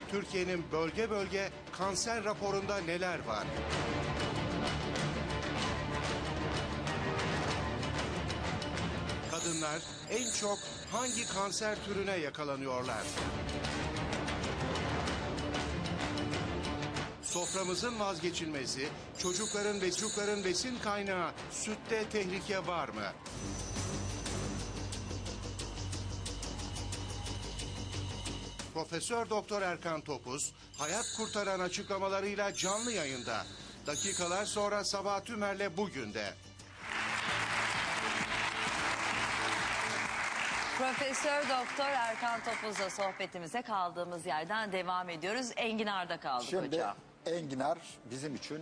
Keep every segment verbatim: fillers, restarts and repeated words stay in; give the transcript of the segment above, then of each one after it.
Türkiye'nin bölge bölge kanser raporunda neler var? Kadınlar en çok hangi kanser türüne yakalanıyorlar? Soframızın vazgeçilmezi, çocukların ve çocukların besin kaynağı sütte tehlike var mı? Profesör Doktor Erkan Topuz, hayat kurtaran açıklamalarıyla canlı yayında. Dakikalar sonra Sabah Tümer'le bugün de. Profesör Doktor Erkan Topuz'la sohbetimize kaldığımız yerden devam ediyoruz. Enginar'da kaldık Şimdi, hocam. enginar bizim için,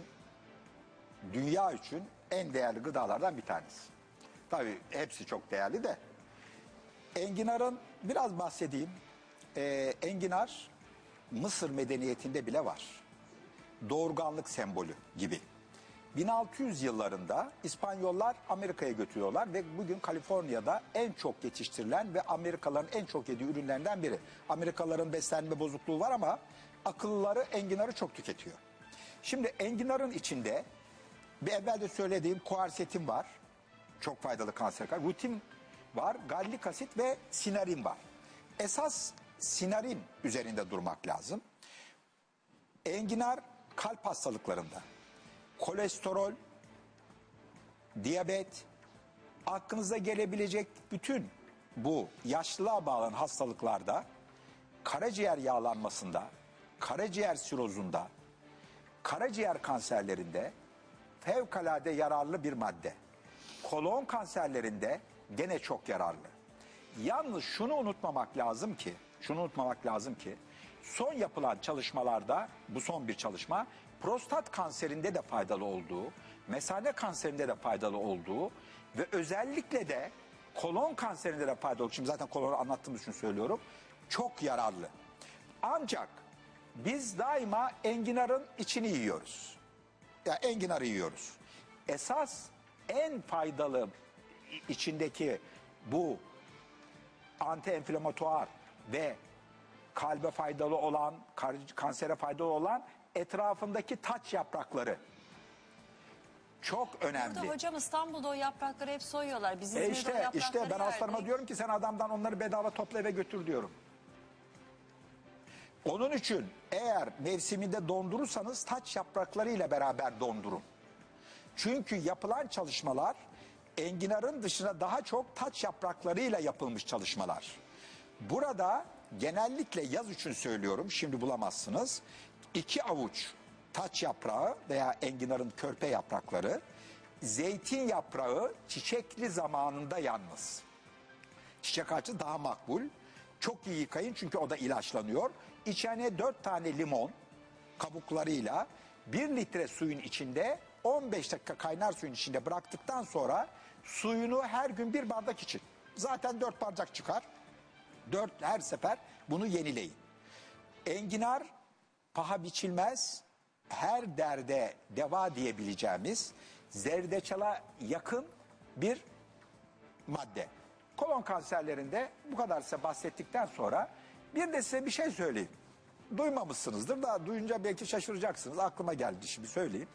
dünya için en değerli gıdalardan bir tanesi. Tabii hepsi çok değerli de. Enginar'ın biraz bahsedeyim. Ee, enginar Mısır medeniyetinde bile var. Doğurganlık sembolü gibi. bin altı yüz yıllarında İspanyollar Amerika'ya götürüyorlar ve bugün Kaliforniya'da en çok yetiştirilen ve Amerikalıların en çok yediği ürünlerden biri. Amerikalıların beslenme bozukluğu var ama akıllıları enginarı çok tüketiyor. Şimdi enginarın içinde bir evvel de söylediğim kuarsetin var. Çok faydalı kanser. Rutin var, gallik asit ve sinarin var. Esas sinarin üzerinde durmak lazım. Enginar kalp hastalıklarında, kolesterol, diyabet, aklınıza gelebilecek bütün bu yaşlılığa bağlanan hastalıklarda, karaciğer yağlanmasında, karaciğer sirozunda, karaciğer kanserlerinde fevkalade yararlı bir madde. Kolon kanserlerinde gene çok yararlı. Yalnız şunu unutmamak lazım ki, şunu unutmamak lazım ki, son yapılan çalışmalarda, bu son bir çalışma, prostat kanserinde de faydalı olduğu, mesane kanserinde de faydalı olduğu ve özellikle de kolon kanserinde de faydalı olduğu, şimdi zaten kolonu anlattığım için söylüyorum, çok yararlı. Ancak biz daima enginarın içini yiyoruz. Ya enginarı yiyoruz. Esas en faydalı içindeki bu anti-enflamatuar ve kalbe faydalı olan, kansere faydalı olan etrafındaki taç yaprakları. Çok önemli. Burada hocam İstanbul'da o yaprakları hep soyuyorlar. Biz E İzmir'de o işte, yaprakları işte ben hastalarıma yerdik. diyorum ki sen adamdan onları bedava topla eve götür diyorum. Onun için eğer mevsiminde dondurursanız taç yapraklarıyla beraber dondurun. Çünkü yapılan çalışmalar enginarın dışına daha çok taç yapraklarıyla yapılmış çalışmalar. Burada genellikle yaz için söylüyorum, şimdi bulamazsınız. İki avuç taç yaprağı veya enginarın körpe yaprakları, zeytin yaprağı çiçekli zamanında yalnız. Çiçek ağacı daha makbul. Çok iyi yıkayın çünkü o da ilaçlanıyor. İçine dört tane limon kabuklarıyla bir litre suyun içinde on beş dakika kaynar suyun içinde bıraktıktan sonra suyunu her gün bir bardak için. Zaten dört bardak çıkar. Dört her sefer bunu yenileyin. Enginar paha biçilmez, her derde deva diyebileceğimiz zerdeçala yakın bir madde. Kolon kanserlerinde bu kadar size bahsettikten sonra bir de size bir şey söyleyeyim. Duymamışsınızdır da duyunca belki şaşıracaksınız. Aklıma geldi şimdi söyleyeyim.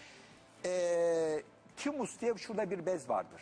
Ee, thymus diye şurada bir bez vardır.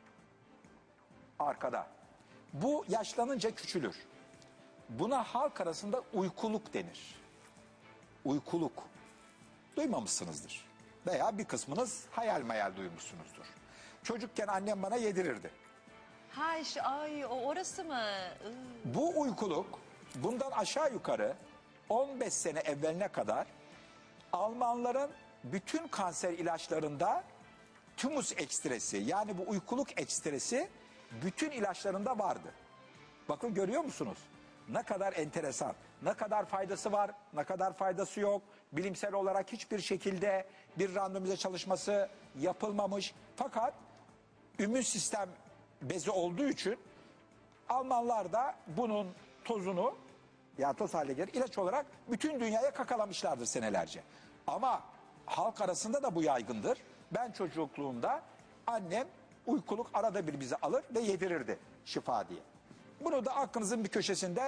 Arkada. Bu yaşlanınca küçülür. Buna halk arasında uykuluk denir. Uykuluk. Duymamışsınızdır. Veya bir kısmınız hayal meyal duymuşsunuzdur. Çocukken annem bana yedirirdi. Ha işte ay o orası mı? Iı. Bu uykuluk bundan aşağı yukarı on beş sene evveline kadar Almanların bütün kanser ilaçlarında thymus ekstresi, yani bu uykuluk ekstresi bütün ilaçlarında vardı. Bakın görüyor musunuz? Ne kadar enteresan, ne kadar faydası var, ne kadar faydası yok. Bilimsel olarak hiçbir şekilde bir randomize çalışması yapılmamış. Fakat immün sistem bezi olduğu için Almanlar da bunun tozunu, ya toz haline gelir, ilaç olarak bütün dünyaya kakalamışlardır senelerce. Ama halk arasında da bu yaygındır. Ben çocukluğumda annem uykuluk arada bir bize alır ve yedirirdi şifa diye. Bunu da aklınızın bir köşesinden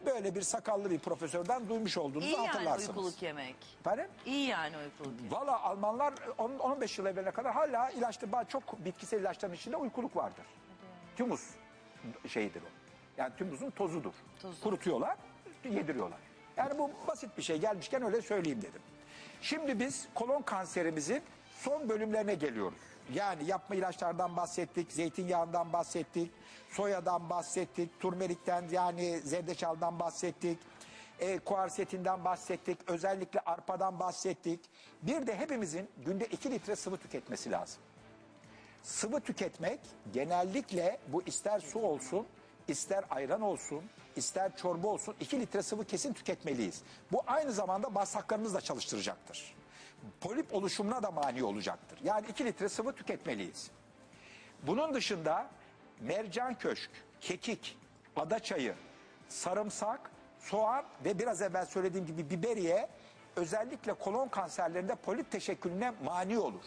böyle bir sakallı bir profesörden duymuş olduğunuzu İyi yani hatırlarsınız. uykuluk yemek. Efendim? İyi yani uykuluk yemek. Valla Almanlar on on beş yıl evveline kadar hala ilaçlı, bazı çok bitkisel ilaçların içinde uykuluk vardır. Tümüs şeyidir o. Yani tümüsün tozudur. Tozu. Kurutuyorlar, yediriyorlar. Yani bu basit bir şey, gelmişken öyle söyleyeyim dedim. Şimdi biz kolon kanserimizin son bölümlerine geliyoruz. Yani yapma ilaçlardan bahsettik, zeytinyağından bahsettik, soyadan bahsettik, turmerikten yani zerdeçaldan bahsettik, e, kuarsetinden bahsettik, özellikle arpadan bahsettik. Bir de hepimizin günde iki litre sıvı tüketmesi lazım. Sıvı tüketmek genellikle bu ister su olsun, ister ayran olsun, ister çorba olsun iki litre sıvı kesin tüketmeliyiz. Bu aynı zamanda bağırsaklarımızı da çalıştıracaktır. Polip oluşumuna da mani olacaktır. Yani iki litre sıvı tüketmeliyiz. Bunun dışında mercan köşk, kekik, adaçayı, sarımsak, soğan ve biraz evvel söylediğim gibi biberiye özellikle kolon kanserlerinde polip teşekkülüne mani olur.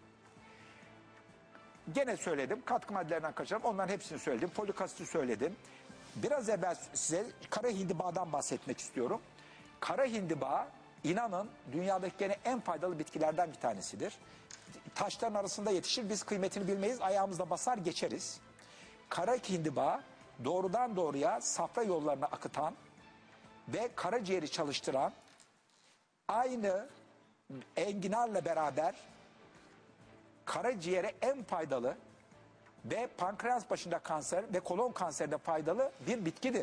Gene söyledim, katkı maddelerinden kaçırdım, onların hepsini söyledim, folik asiti söyledim. Biraz evvel size kara hindibadan bahsetmek istiyorum. Kara hindiba, inanın dünyadaki gene en faydalı bitkilerden bir tanesidir. Taşların arasında yetişir, biz kıymetini bilmeyiz, ayağımızla basar geçeriz. Kara hindiba doğrudan doğruya safra yollarına akıtan ve karaciğeri çalıştıran, aynı enginarla beraber karaciğere en faydalı ve pankreas başında kanser ve kolon kanserinde faydalı bir bitkidir.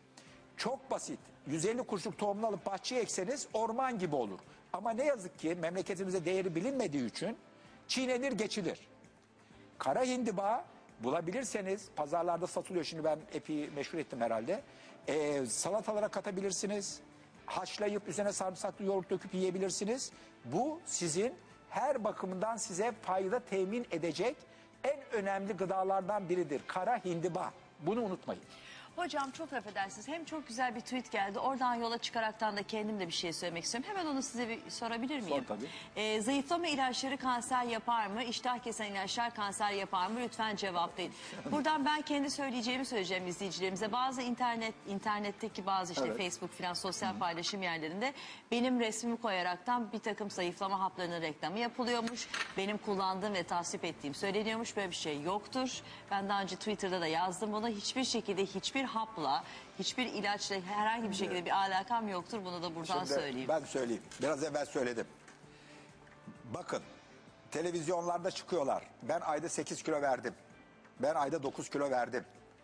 Çok basit. yüz elli kuruşluk tohumunu alıp bahçeye ekseniz orman gibi olur. Ama ne yazık ki memleketimizde değeri bilinmediği için çiğnenir geçilir. Kara hindiba bulabilirseniz, pazarlarda satılıyor, şimdi ben epey meşhur ettim herhalde. Ee, salatalara katabilirsiniz. Haşlayıp üzerine sarımsaklı yoğurt döküp yiyebilirsiniz. Bu sizin her bakımından size fayda temin edecek en önemli gıdalardan biridir. Kara hindiba. Bunu unutmayın. Hocam çok affedersiniz. Hem çok güzel bir tweet geldi. Oradan yola çıkaraktan da kendim de bir şey söylemek istiyorum. Hemen onu size bir sorabilir miyim? Sor tabii. Ee, zayıflama ilaçları kanser yapar mı? İştah kesen ilaçlar kanser yapar mı? Lütfen cevaplayın. Buradan ben kendi söyleyeceğimi söyleyeceğim izleyicilerimize. Bazı internet internetteki bazı işte Evet. Facebook filan sosyal Hı. paylaşım yerlerinde benim resmimi koyaraktan bir takım zayıflama haplarının reklamı yapılıyormuş. Benim kullandığım ve tasvip ettiğim söyleniyormuş. Böyle bir şey yoktur. Ben daha önce Twitter'da da yazdım bunu. Hiçbir şekilde hiçbir hapla, hiçbir ilaçla herhangi bir şekilde bir alakam yoktur. Bunu da buradan Şimdi söyleyeyim. ben söyleyeyim. Biraz evvel söyledim. Bakın, televizyonlarda çıkıyorlar. Ben ayda sekiz kilo verdim. Ben ayda dokuz kilo verdim.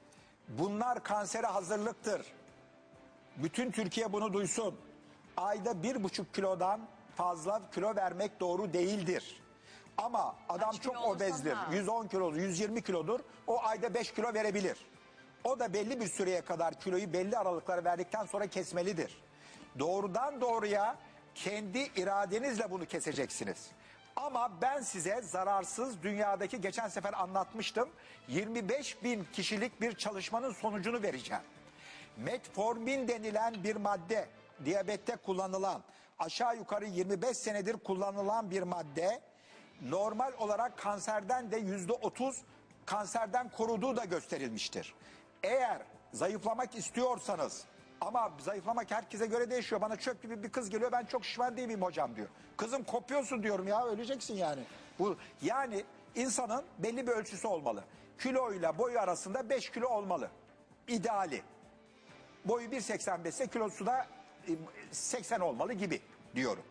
Bunlar kansere hazırlıktır. Bütün Türkiye bunu duysun. Ayda bir buçuk kilodan fazla kilo vermek doğru değildir. Ama adam Kaç çok kilo olursa obezdir. ha. yüz on kilodur, yüz yirmi kilodur. O ayda beş kilo verebilir. O da belli bir süreye kadar kiloyu belli aralıklara verdikten sonra kesmelidir. Doğrudan doğruya kendi iradenizle bunu keseceksiniz. Ama ben size zararsız, dünyadaki geçen sefer anlatmıştım, yirmi beş bin kişilik bir çalışmanın sonucunu vereceğim. Metformin denilen bir madde, diyabette kullanılan, aşağı yukarı yirmi beş senedir kullanılan bir madde, normal olarak kanserden de yüzde otuz kanserden koruduğu da gösterilmiştir. Eğer zayıflamak istiyorsanız, ama zayıflamak herkese göre değişiyor. Bana çöp gibi bir kız geliyor, ben çok şişman değil miyim hocam diyor. Kızım kopuyorsun diyorum ya, öleceksin yani. Bu, yani insanın belli bir ölçüsü olmalı. Kiloyla boyu arasında beş kilo olmalı. İdeali. Boyu bir seksen beş ise kilosu da seksen olmalı gibi diyorum.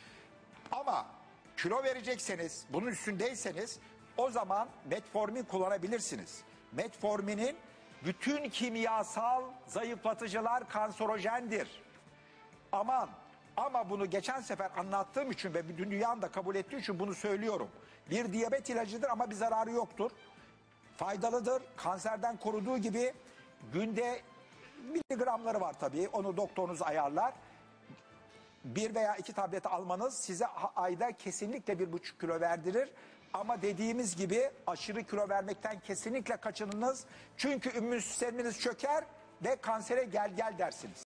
Ama kilo verecekseniz, bunun üstündeyseniz o zaman metformin kullanabilirsiniz. Metforminin bütün kimyasal zayıflatıcılar kanserojendir. Aman, ama bunu geçen sefer anlattığım için ve bütün dünyanın da kabul ettiği için bunu söylüyorum. Bir diyabet ilacıdır ama bir zararı yoktur. Faydalıdır. Kanserden koruduğu gibi günde miligramları var tabii. Onu doktorunuz ayarlar. Bir veya iki tablet almanız size ayda kesinlikle bir buçuk kilo verdirir. Ama dediğimiz gibi aşırı kilo vermekten kesinlikle kaçınınız. Çünkü immün sisteminiz çöker ve kansere gel gel dersiniz.